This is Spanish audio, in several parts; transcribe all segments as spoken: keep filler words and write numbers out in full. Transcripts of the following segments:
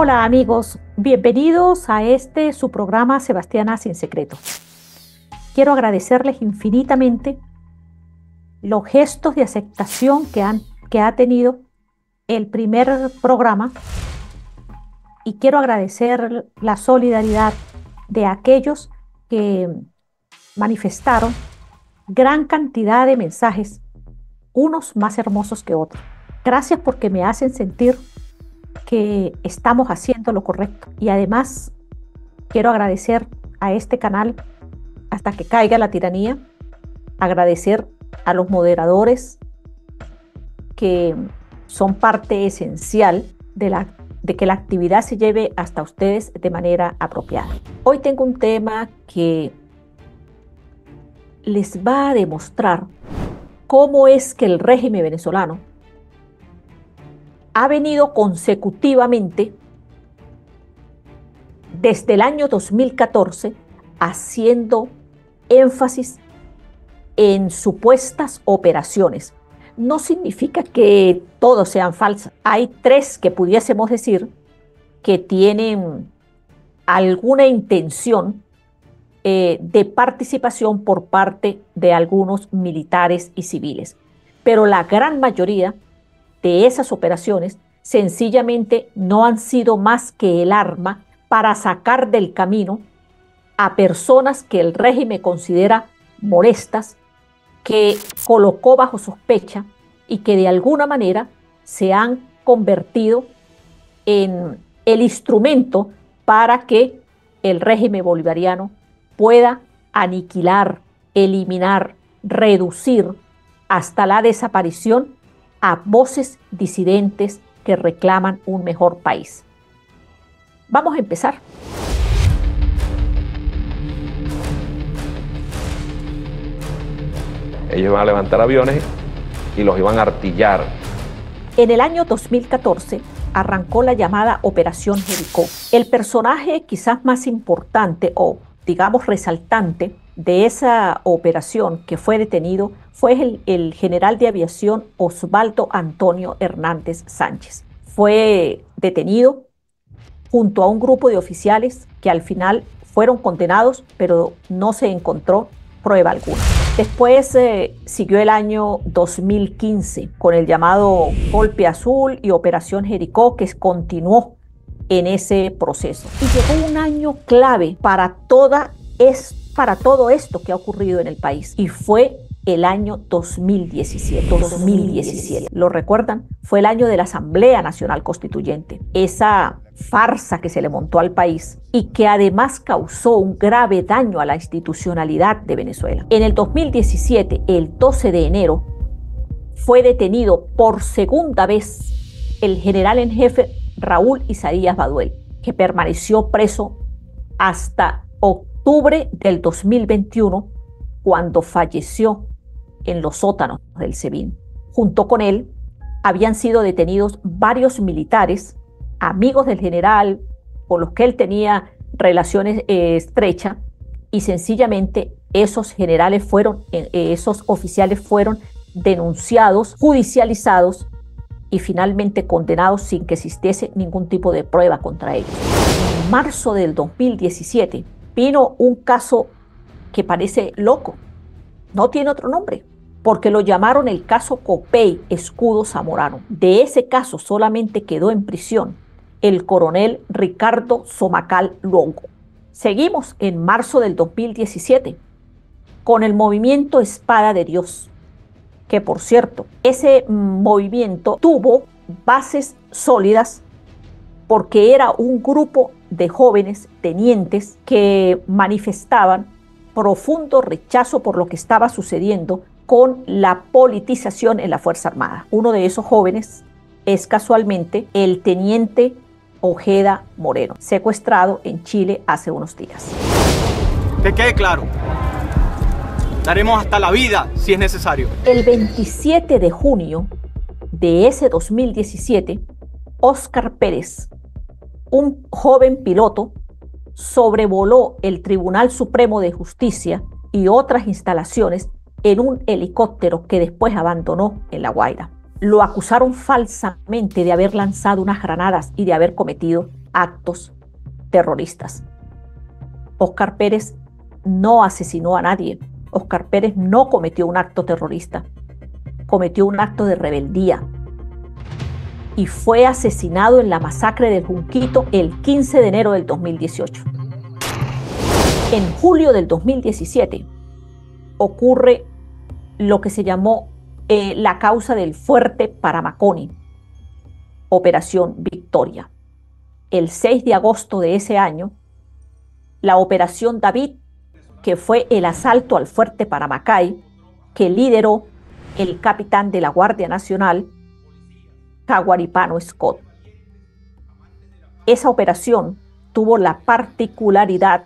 Hola amigos, bienvenidos a este su programa Sebastiana Sin Secreto. Quiero agradecerles infinitamente los gestos de aceptación que, han, que ha tenido el primer programa y quiero agradecer la solidaridad de aquellos que manifestaron gran cantidad de mensajes, unos más hermosos que otros. Gracias porque me hacen sentir que estamos haciendo lo correcto. Y además quiero agradecer a este canal Hasta que caiga la tiranía, agradecer a los moderadores que son parte esencial de, la, de que la actividad se lleve hasta ustedes de manera apropiada. Hoy tengo un tema que les va a demostrar cómo es que el régimen venezolano ha venido consecutivamente desde el año dos mil catorce haciendo énfasis en supuestas operaciones. No significa que todos sean falsas. Hay tres que pudiésemos decir que tienen alguna intención eh, de participación por parte de algunos militares y civiles. Pero la gran mayoría de esas operaciones sencillamente no han sido más que el arma para sacar del camino a personas que el régimen considera molestas, que colocó bajo sospecha y que de alguna manera se han convertido en el instrumento para que el régimen bolivariano pueda aniquilar, eliminar, reducir hasta la desaparición a voces disidentes que reclaman un mejor país. Vamos a empezar. Ellos iban a levantar aviones y los iban a artillar. En el año dos mil catorce arrancó la llamada Operación Jericó. El personaje quizás más importante o, digamos, resaltante de esa operación que fue detenido fue el, el general de aviación Osvaldo Antonio Hernández Sánchez. Fue detenido junto a un grupo de oficiales que al final fueron condenados, pero no se encontró prueba alguna. Después eh, siguió el año dos mil quince con el llamado Golpe Azul y Operación Jericó, que continuó en ese proceso. Y llegó un año clave para, toda es, para todo esto que ha ocurrido en el país, y fue el año dos mil diecisiete. dos mil diecisiete. ¿Lo recuerdan? Fue el año de la Asamblea Nacional Constituyente. Esa farsa que se le montó al país y que además causó un grave daño a la institucionalidad de Venezuela. En el dos mil diecisiete, el doce de enero, fue detenido por segunda vez el general en jefe Raúl Isaías Baduel, que permaneció preso hasta octubre del dos mil veintiuno, cuando falleció en los sótanos del SEBIN. Junto con él habían sido detenidos varios militares, amigos del general, con los que él tenía relaciones eh, estrechas, y sencillamente esos generales fueron, eh, esos oficiales fueron denunciados, judicializados y finalmente condenados sin que existiese ningún tipo de prueba contra ellos. En marzo del dos mil diecisiete vino un caso que parece loco, no tiene otro nombre, porque lo llamaron el caso Copey Escudo Zamorano. De ese caso solamente quedó en prisión el coronel Ricardo Somacal Luongo. Seguimos en marzo del dos mil diecisiete con el movimiento Espada de Dios, que por cierto, ese movimiento tuvo bases sólidas porque era un grupo de jóvenes tenientes que manifestaban profundo rechazo por lo que estaba sucediendo con la politización en la Fuerza Armada. Uno de esos jóvenes es casualmente el teniente Ojeda Moreno, secuestrado en Chile hace unos días. Que quede claro, daremos hasta la vida si es necesario. El veintisiete de junio de ese dos mil diecisiete, Óscar Pérez, un joven piloto, sobrevoló el Tribunal Supremo de Justicia y otras instalaciones en un helicóptero que después abandonó en La Guaira. lo acusaron falsamente de haber lanzado unas granadas y de haber cometido actos terroristas. Óscar Pérez no asesinó a nadie. Óscar Pérez no cometió un acto terrorista. Cometió un acto de rebeldía y fue asesinado en la masacre del Junquito el quince de enero del dos mil dieciocho. En julio del dos mil diecisiete ocurre lo que se llamó eh, la causa del Fuerte Paramaconi, Operación Victoria. El seis de agosto de ese año, la Operación David, que fue el asalto al Fuerte Paramacay, que lideró el capitán de la Guardia Nacional, Caguaripano Scott. Esa operación tuvo la particularidad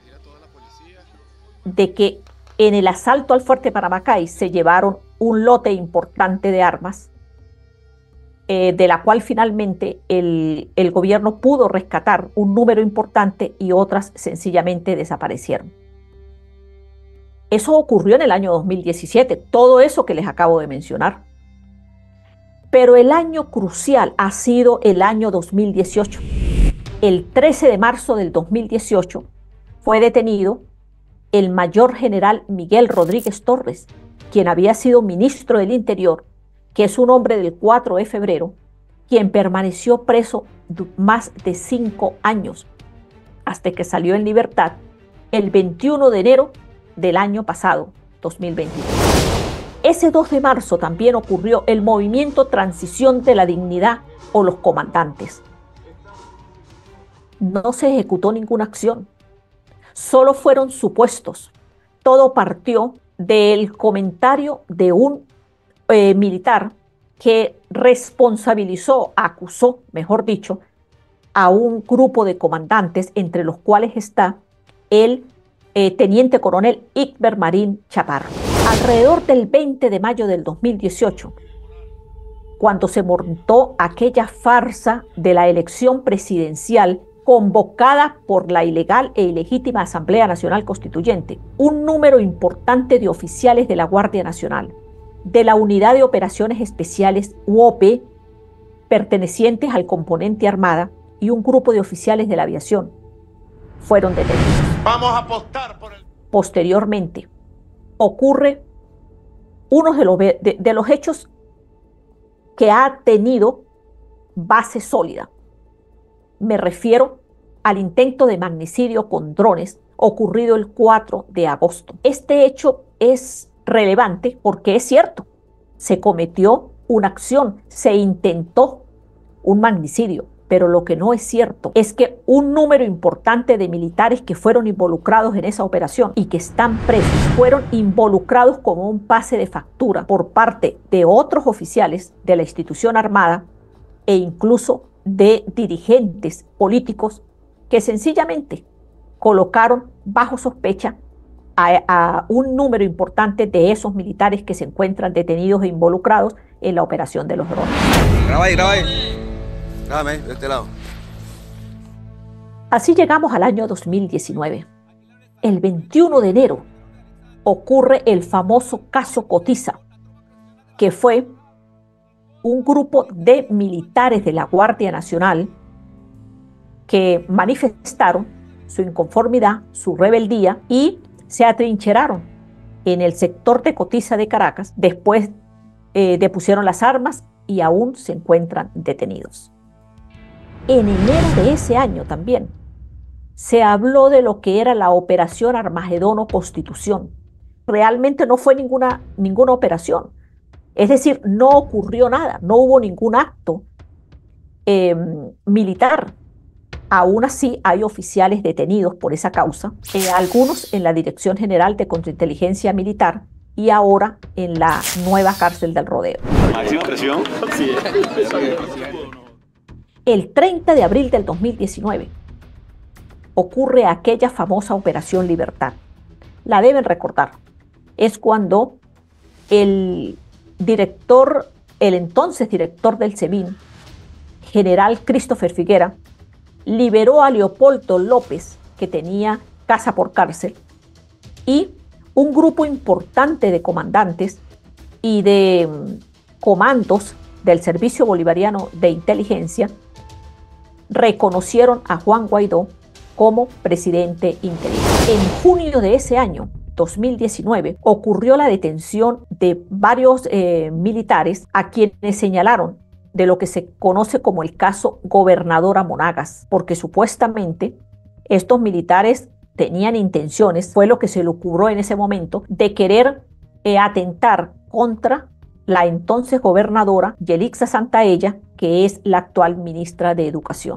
de que en el asalto al Fuerte Paramacay se llevaron un lote importante de armas, eh, de la cual finalmente el, el gobierno pudo rescatar un número importante y otras sencillamente desaparecieron. Eso ocurrió en el año dos mil diecisiete, todo eso que les acabo de mencionar. Pero el año crucial ha sido el año dos mil dieciocho. El trece de marzo del dos mil dieciocho fue detenido el mayor general Miguel Rodríguez Torres, quien había sido ministro del Interior, que es un hombre del cuatro de febrero, quien permaneció preso más de cinco años, hasta que salió en libertad el veintiuno de enero del año pasado, dos mil veintidós. Ese dos de marzo también ocurrió el movimiento Transición de la Dignidad o los comandantes. No se ejecutó ninguna acción, solo fueron supuestos. Todo partió del comentario de un eh, militar que responsabilizó, acusó, mejor dicho, a un grupo de comandantes, entre los cuales está el eh, teniente coronel Igber Marín Chaparro. Alrededor del veinte de mayo del dos mil dieciocho, cuando se montó aquella farsa de la elección presidencial convocada por la ilegal e ilegítima Asamblea Nacional Constituyente, un número importante de oficiales de la Guardia Nacional, de la Unidad de Operaciones Especiales U O P, pertenecientes al componente Armada, y un grupo de oficiales de la aviación fueron detenidos. Vamos a apostar por el... Posteriormente, ocurre uno de los, de, de los hechos que ha tenido base sólida. Me refiero al intento de magnicidio con drones ocurrido el cuatro de agosto. Este hecho es relevante porque es cierto, se cometió una acción, se intentó un magnicidio, pero lo que no es cierto es que un número importante de militares que fueron involucrados en esa operación y que están presos fueron involucrados como un pase de factura por parte de otros oficiales de la institución armada e incluso de dirigentes políticos que sencillamente colocaron bajo sospecha a, a un número importante de esos militares que se encuentran detenidos e involucrados en la operación de los drones. Graba ahí, graba ahí. Grábame de este lado. Así llegamos al año dos mil diecinueve. El veintiuno de enero ocurre el famoso caso Cotiza, que fue un grupo de militares de la Guardia Nacional que manifestaron su inconformidad, su rebeldía y se atrincheraron en el sector de Cotiza de Caracas. Después eh, depusieron las armas y aún se encuentran detenidos. En enero de ese año también se habló de lo que era la Operación Armagedón o Constitución. Realmente no fue ninguna, ninguna operación. Es decir, no ocurrió nada, no hubo ningún acto eh, militar. Aún así, hay oficiales detenidos por esa causa, eh, algunos en la Dirección General de Contrainteligencia Militar y ahora en la nueva cárcel del Rodeo. ¿Máxima presión? Sí. El treinta de abril del dos mil diecinueve ocurre aquella famosa Operación Libertad. La deben recordar. Es cuando el director, el entonces director del SEBIN, general Christopher Figuera, liberó a Leopoldo López, que tenía casa por cárcel, y un grupo importante de comandantes y de um, comandos del Servicio Bolivariano de Inteligencia reconocieron a Juan Guaidó como presidente interino. En junio de ese año, dos mil diecinueve, ocurrió la detención de varios eh, militares a quienes señalaron de lo que se conoce como el caso Gobernadora Monagas, porque supuestamente estos militares tenían intenciones, fue lo que se le ocurrió en ese momento, de querer eh, atentar contra la entonces gobernadora Yelixa Santaella, que es la actual ministra de Educación.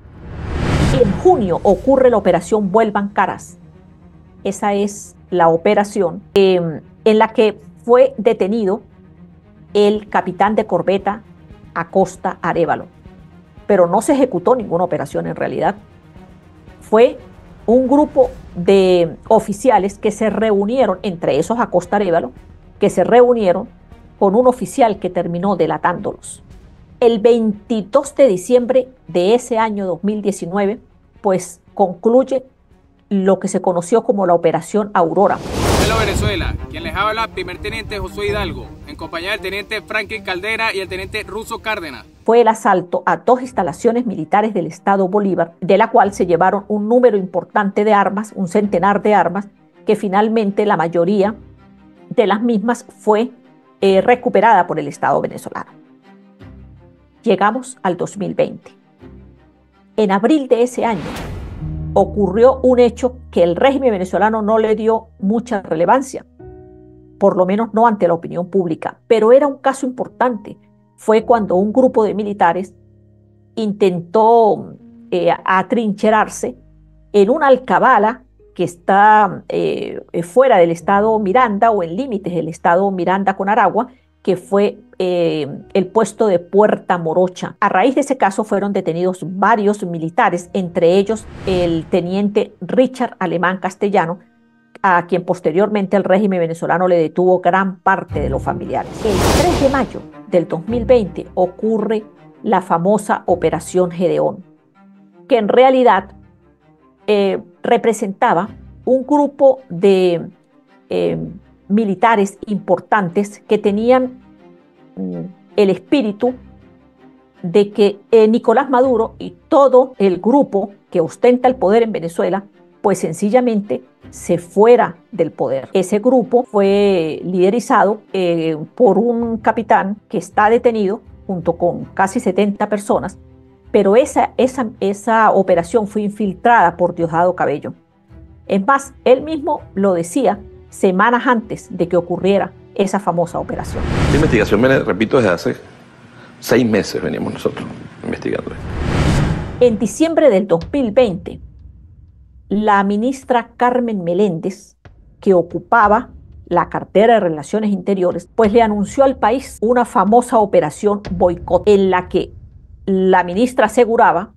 En junio ocurre la operación Vuelvan Caras. Esa es la operación eh, en la que fue detenido el capitán de corbeta Acosta Arévalo. Pero no se ejecutó ninguna operación en realidad. Fue un grupo de oficiales que se reunieron, entre esos Acosta Arévalo, que se reunieron con un oficial que terminó delatándolos. El veintidós de diciembre de ese año dos mil diecinueve, pues concluye lo que se conoció como la Operación Aurora. Hello Venezuela, quien les habla, primer teniente Josué Hidalgo, en compañía del teniente Franklin Caldera y el teniente Russo Cárdenas. Fue el asalto a dos instalaciones militares del Estado Bolívar, de la cual se llevaron un número importante de armas, un centenar de armas, que finalmente la mayoría de las mismas fue eh, recuperada por el Estado venezolano. Llegamos al dos mil veinte. En abril de ese año ocurrió un hecho que el régimen venezolano no le dio mucha relevancia, por lo menos no ante la opinión pública, pero era un caso importante. Fue cuando un grupo de militares intentó eh, atrincherarse en una alcabala que está eh, fuera del estado Miranda o en límites del estado Miranda con Aragua, que fue eh, el puesto de Puerta Morocha. A raíz de ese caso fueron detenidos varios militares, entre ellos el teniente Richard Alemán Castellano, a quien posteriormente el régimen venezolano le detuvo gran parte de los familiares. El tres de mayo del dos mil veinte ocurre la famosa Operación Gedeón, que en realidad eh, representaba un grupo de eh, militares importantes que tenían mm, el espíritu de que eh, Nicolás Maduro y todo el grupo que ostenta el poder en Venezuela, pues sencillamente se fuera del poder. Ese grupo fue liderizado eh, por un capitán que está detenido junto con casi setenta personas, pero esa, esa, esa operación fue infiltrada por Diosdado Cabello. Es más, él mismo lo decía semanas antes de que ocurriera esa famosa operación. Esta investigación, me repito, desde hace seis meses veníamos nosotros investigando esto. En diciembre del dos mil veinte, la ministra Carmen Meléndez, que ocupaba la cartera de Relaciones Interiores, pues le anunció al país una famosa operación boicot, en la que la ministra aseguraba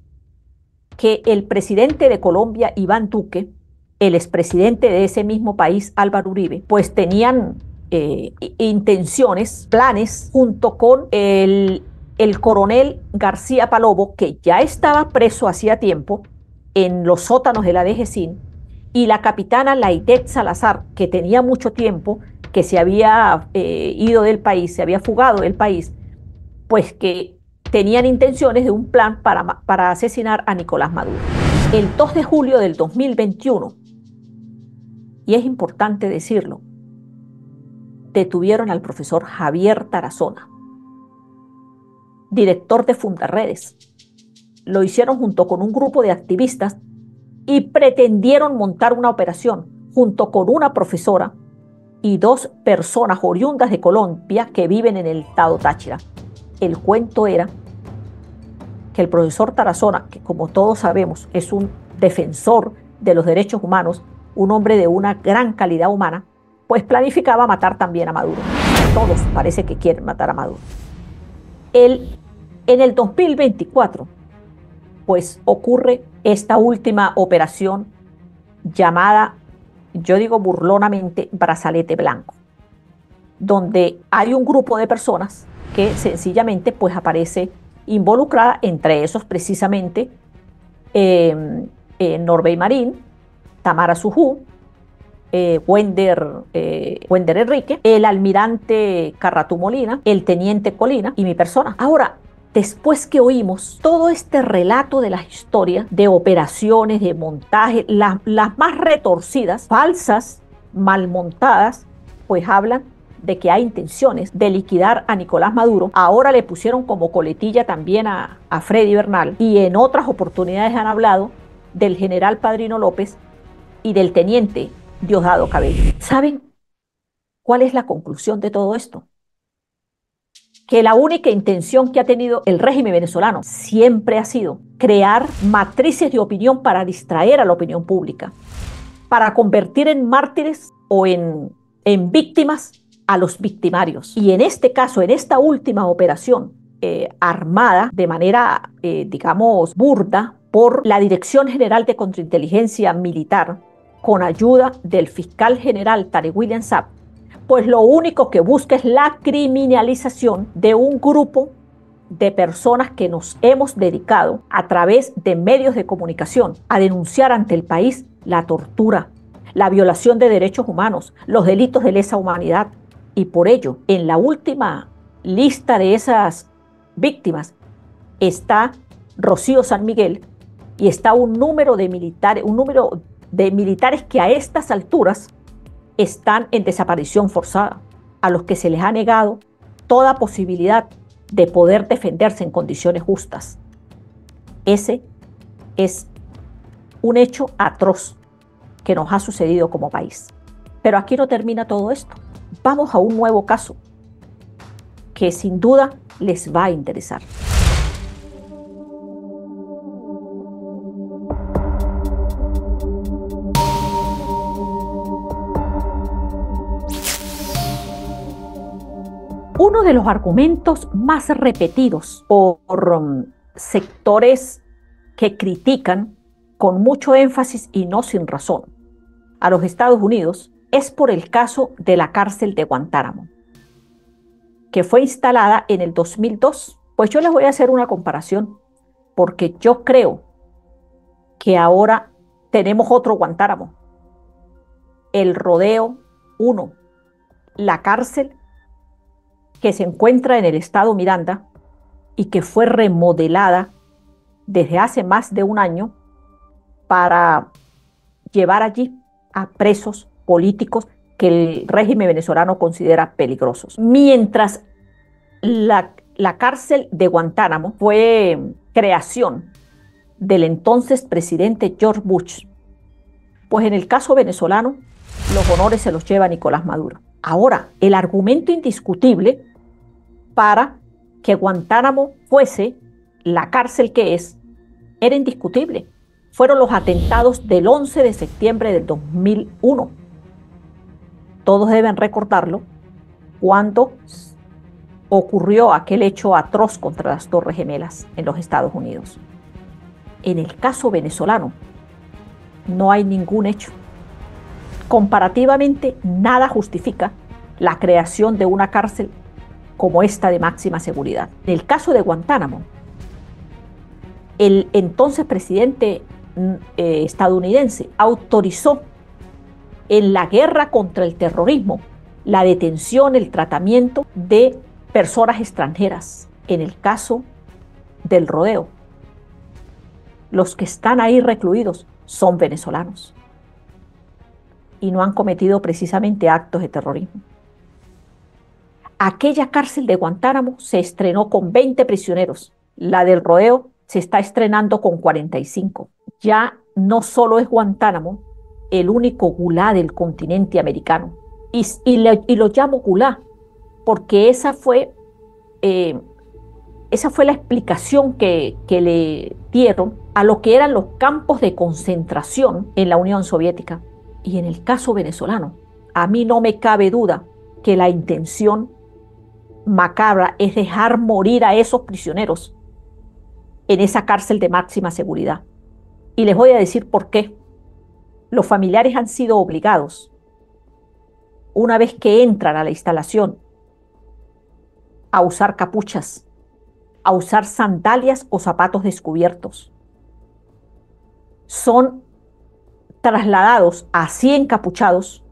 que el presidente de Colombia, Iván Duque, el expresidente de ese mismo país, Álvaro Uribe, pues tenían eh, intenciones, planes, junto con el, el coronel García Palomo, que ya estaba preso hacía tiempo en los sótanos de la D G C I N, y la capitana Laidet Salazar, que tenía mucho tiempo que se había eh, ido del país, se había fugado del país, pues que tenían intenciones de un plan para, para asesinar a Nicolás Maduro. El dos de julio del dos mil veintiuno, y es importante decirlo, detuvieron al profesor Javier Tarazona, director de Fundarredes. Lo hicieron junto con un grupo de activistas y pretendieron montar una operación junto con una profesora y dos personas oriundas de Colombia que viven en el estado Táchira. El cuento era que el profesor Tarazona, que como todos sabemos es un defensor de los derechos humanos, un hombre de una gran calidad humana, pues planificaba matar también a Maduro. Todos parece que quieren matar a Maduro. El, en el dos mil veinticuatro, pues ocurre esta última operación llamada, yo digo burlonamente, Brazalete Blanco, donde hay un grupo de personas que sencillamente pues aparece involucrada, entre esos precisamente eh, eh, Norbey Marín, Tamara Sujú, eh, Wender, eh, Wender Enrique, el almirante Carratú Molina, el teniente Colina y mi persona. Ahora, después que oímos todo este relato de las historias, de operaciones, de montaje, las, las más retorcidas, falsas, mal montadas, pues hablan de que hay intenciones de liquidar a Nicolás Maduro. Ahora le pusieron como coletilla también a, a Freddy Bernal, y en otras oportunidades han hablado del general Padrino López y del teniente Diosdado Cabello. ¿Saben cuál es la conclusión de todo esto? Que la única intención que ha tenido el régimen venezolano siempre ha sido crear matrices de opinión para distraer a la opinión pública, para convertir en mártires o en, en víctimas a los victimarios. Y en este caso, en esta última operación eh, armada de manera, eh, digamos, burda por la Dirección General de Contrainteligencia Militar, con ayuda del fiscal general Tarek William Saab, pues lo único que busca es la criminalización de un grupo de personas que nos hemos dedicado a través de medios de comunicación a denunciar ante el país la tortura, la violación de derechos humanos, los delitos de lesa humanidad. Y por ello, en la última lista de esas víctimas está Rocío San Miguel y está un número de militares, un número de militares que a estas alturas están en desaparición forzada, a los que se les ha negado toda posibilidad de poder defenderse en condiciones justas. Ese es un hecho atroz que nos ha sucedido como país. Pero aquí no termina todo esto. Vamos a un nuevo caso que sin duda les va a interesar. Uno de los argumentos más repetidos por um, sectores que critican con mucho énfasis y no sin razón a los Estados Unidos es por el caso de la cárcel de Guantánamo, que fue instalada en el dos mil dos. Pues yo les voy a hacer una comparación, porque yo creo que ahora tenemos otro Guantánamo, el Rodeo uno, la cárcel que se encuentra en el estado Miranda y que fue remodelada desde hace más de un año para llevar allí a presos políticos que el régimen venezolano considera peligrosos. Mientras la, la cárcel de Guantánamo fue creación del entonces presidente George Bush, pues en el caso venezolano los honores se los lleva Nicolás Maduro. Ahora, el argumento indiscutible para que Guantánamo fuese la cárcel que es, era indiscutible. Fueron los atentados del once de septiembre del dos mil uno. Todos deben recordarlo, cuando ocurrió aquel hecho atroz contra las Torres Gemelas en los Estados Unidos. En el caso venezolano, no hay ningún hecho. Comparativamente, nada justifica la creación de una cárcel como esta de máxima seguridad. En el caso de Guantánamo, el entonces presidente eh, estadounidense autorizó en la guerra contra el terrorismo la detención, el tratamiento de personas extranjeras. En el caso del Rodeo, los que están ahí recluidos son venezolanos y no han cometido precisamente actos de terrorismo. Aquella cárcel de Guantánamo se estrenó con veinte prisioneros. La del Rodeo se está estrenando con cuarenta y cinco. Ya no solo es Guantánamo el único gulá del continente americano. Y, y, le, y lo llamo gulá porque esa fue, eh, esa fue la explicación que, que le dieron a lo que eran los campos de concentración en la Unión Soviética. Y en el caso venezolano, a mí no me cabe duda que la intención macabra es dejar morir a esos prisioneros en esa cárcel de máxima seguridad. Y les voy a decir por qué. Los familiares han sido obligados, una vez que entran a la instalación, a usar capuchas, a usar sandalias o zapatos descubiertos. Son trasladados así encapuchados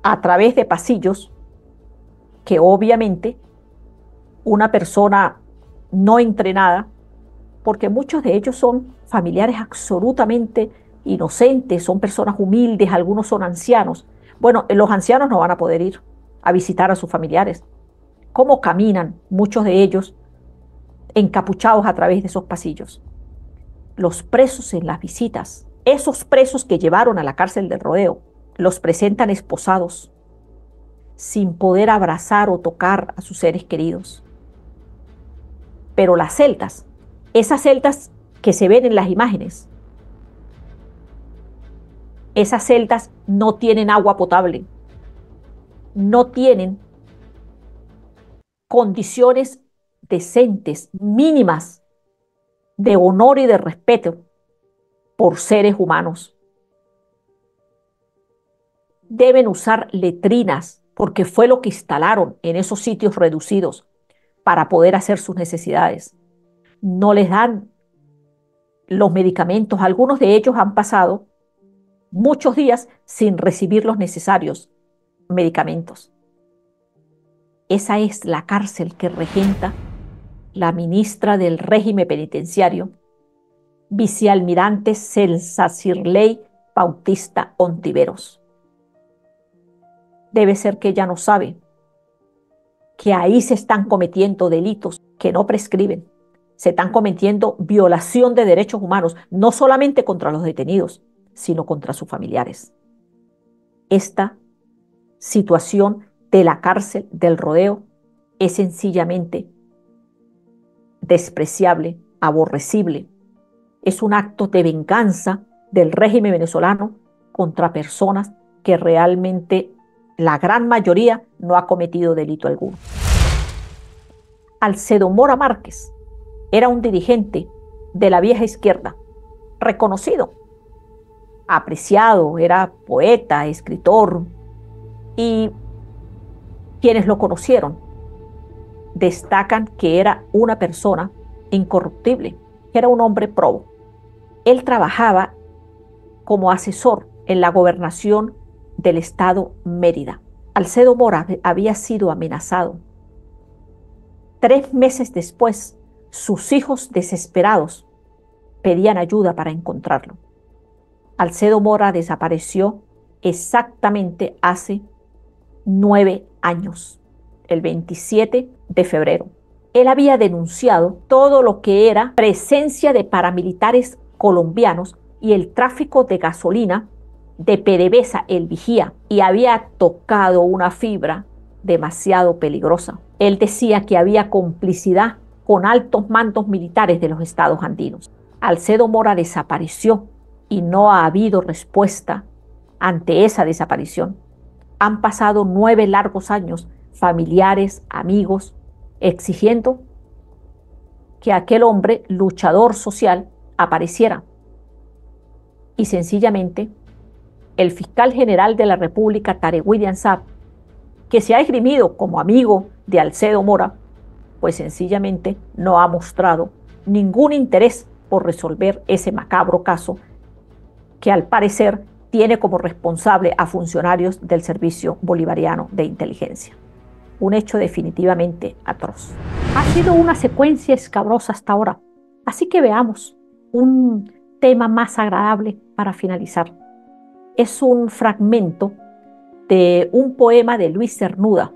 a través de pasillos que obviamente una persona no entrenada, porque muchos de ellos son familiares absolutamente inocentes, son personas humildes, algunos son ancianos. Bueno, los ancianos no van a poder ir a visitar a sus familiares. ¿Cómo caminan muchos de ellos encapuchados a través de esos pasillos? Los presos en las visitas, esos presos que llevaron a la cárcel del Rodeo, los presentan esposados, sin poder abrazar o tocar a sus seres queridos. Pero las celdas, esas celdas que se ven en las imágenes, esas celdas no tienen agua potable, no tienen condiciones decentes, mínimas, de honor y de respeto por seres humanos. Deben usar letrinas, porque fue lo que instalaron en esos sitios reducidos para poder hacer sus necesidades. No les dan los medicamentos. Algunos de ellos han pasado muchos días sin recibir los necesarios medicamentos. Esa es la cárcel que regenta la ministra del régimen penitenciario, vicealmirante Celsacirley Bautista Ontiveros. Debe ser que ella no sabe que ahí se están cometiendo delitos que no prescriben. Se están cometiendo violación de derechos humanos, no solamente contra los detenidos, sino contra sus familiares. Esta situación de la cárcel del Rodeo es sencillamente despreciable, aborrecible. Es un acto de venganza del régimen venezolano contra personas que realmente la gran mayoría no ha cometido delito alguno. Alcedo Mora Márquez era un dirigente de la vieja izquierda, reconocido, apreciado, era poeta, escritor, y quienes lo conocieron destacan que era una persona incorruptible, que era un hombre probo. Él trabajaba como asesor en la gobernación del estado Mérida. Alcedo Mora había sido amenazado. Tres meses después, sus hijos desesperados pedían ayuda para encontrarlo. Alcedo Mora desapareció exactamente hace nueve años, el veintisiete de febrero. Él había denunciado todo lo que era presencia de paramilitares colombianos y el tráfico de gasolina de PDVSA, el vigía, y había tocado una fibra demasiado peligrosa. Él decía que había complicidad con altos mandos militares de los estados andinos. Alcedo Mora desapareció y no ha habido respuesta ante esa desaparición. Han pasado nueve largos años, familiares, amigos, exigiendo que aquel hombre luchador social apareciera. Y sencillamente, el fiscal general de la República, Tarek William Saab, que se ha esgrimido como amigo de Alcedo Mora, pues sencillamente no ha mostrado ningún interés por resolver ese macabro caso que al parecer tiene como responsable a funcionarios del Servicio Bolivariano de Inteligencia. Un hecho definitivamente atroz. Ha sido una secuencia escabrosa hasta ahora, así que veamos un tema más agradable para finalizar. Es un fragmento de un poema de Luis Cernuda.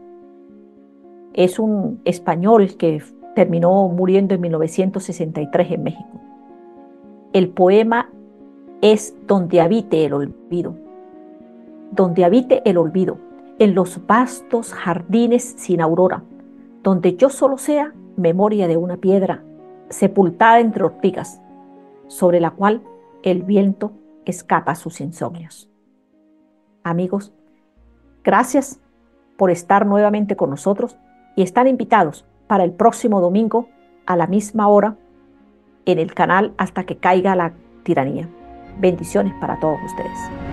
Es un español que terminó muriendo en mil novecientos sesenta y tres en México. El poema es Donde habite el olvido. Donde habite el olvido, en los vastos jardines sin aurora, donde yo solo sea memoria de una piedra sepultada entre ortigas, sobre la cual el viento escapa sus insomnios. Amigos, gracias por estar nuevamente con nosotros y están invitados para el próximo domingo a la misma hora en el canal Hasta que caiga la tiranía. Bendiciones para todos ustedes.